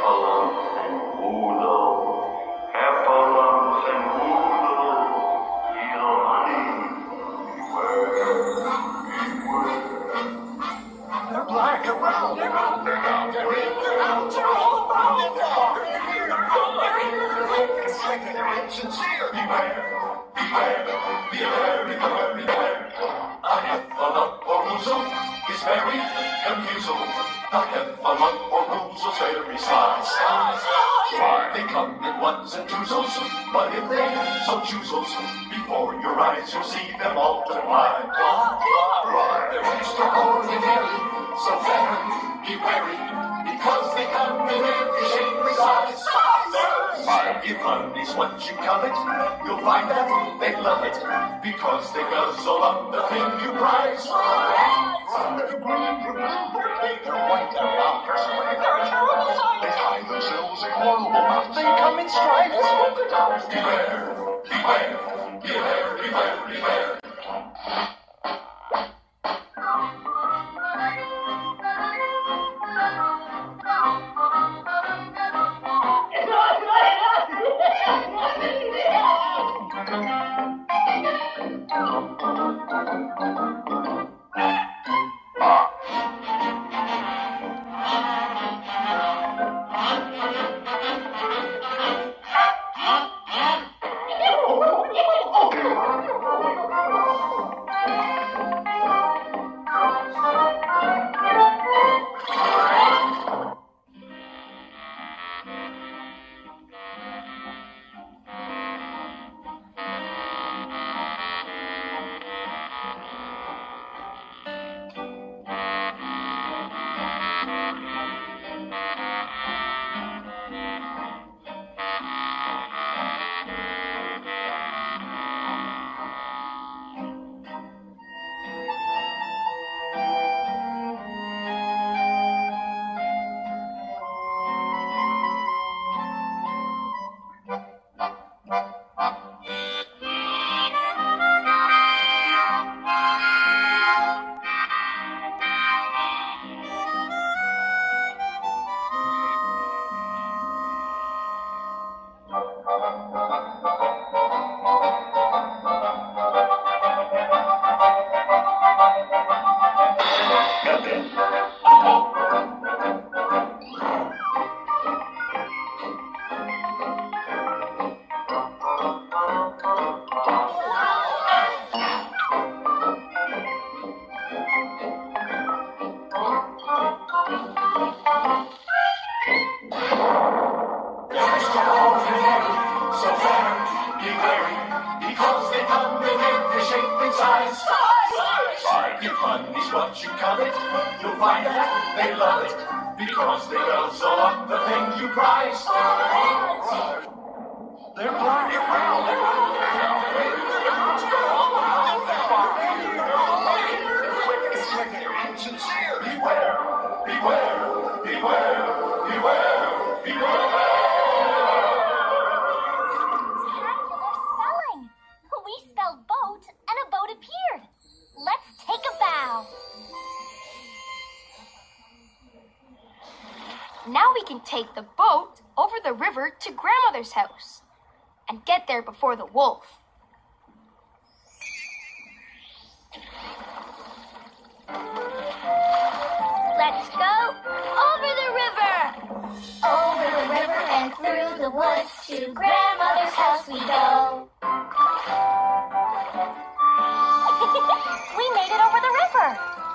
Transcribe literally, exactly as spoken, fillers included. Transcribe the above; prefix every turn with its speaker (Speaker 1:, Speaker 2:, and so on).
Speaker 1: heffalumps and woozles. Heffalumps and woozles. Little honey. Beware. Beware.
Speaker 2: They're black and brown. They're out. They're out. They're in. They're out. They're all around. They're here. They're here. It's like they're insincere. Beware. Beware. Beware. Beware. Beware. A heffalump or woozle is very confusing. A heffalump or woozle's very sly. Sly. Sly. They come in ones and twosles, but if they so choosles, before your eyes you'll see them multiply. They're extraordinary, so better be wary, because they come in every shape and size. If honey's what you covet, you'll find that they love it, because they guzzle up the thing you prize. They're green, they're blue, they're pink, they're white, they're round, they're square, they're a terrible sight. They hide themselves in horrible mouths. They come in stripes. Beware, beware, beware, beware, beware. If honey's what you covet, you'll find that they love it, because they guzzle up the thing you prize. They're black and brown. They're out. They're out. They're all around. It's like they're insincere. Beware. Beware. Beware. Beware. Beware.
Speaker 3: Now we can take the boat over the river to Grandmother's house and get there before the wolf.
Speaker 4: Let's go over the river. Over the river and through the woods, to Grandmother's house we go.
Speaker 3: We made it over the river.